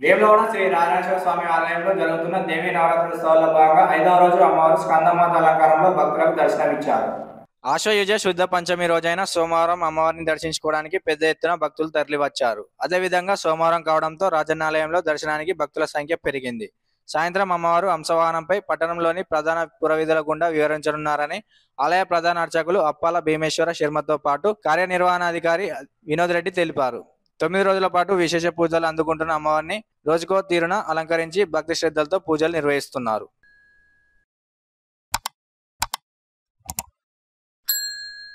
వేములవాడ శ్రీ నారాయణేశ్వర స్వామి ఆలయంలో జరుగుతున్న దేవీ నవరాత్రి ఉత్సవాల్లో భాగంగా 5వ రోజు అమ్మవారు స్కందమాత అలంకారంలో భక్తులకు దర్శనమిచ్చారు. ఆశ్వయుజ శుద్ధ పంచమి రోజైన సోమవారం అమ్మవారిని దర్శించుకోవడానికి పెద్ద ఎత్తున భక్తులు తరలివచ్చారు. అదేవిధంగా సోమవారం కావడంతో రాజన్నాలయంలో దర్శనానికి భక్తుల సంఖ్య పెరిగింది. సాయంత్రం అమ్మవారు హంసవాహనంపై పట్టణంలోని ప్రధాన పురవీధుల గుండా వివరించనున్నారని ఆలయ ప్రధాన అర్చకులు అప్పాల భీమేశ్వర శర్మతో పాటు కార్యనిర్వహణాధికారి వినోద్ రెడ్డి తెలిపారు. 9 రోజుల పాటు విశేష పూజలు అందుకుంటున్న అమ్మవారిని రోజుకో తీరున అలంకరించి భక్తి శ్రద్ధలతో పూజలు నిర్వహిస్తున్నారు.